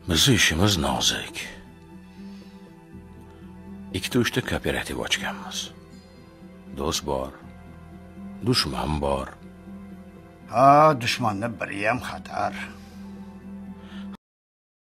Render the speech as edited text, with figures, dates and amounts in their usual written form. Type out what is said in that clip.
Bizni ishimiz nozik. 2-3 kooperativ ochganmiz. Do'st bor, dushman bor. Ha, dushmanning biri ham xatar.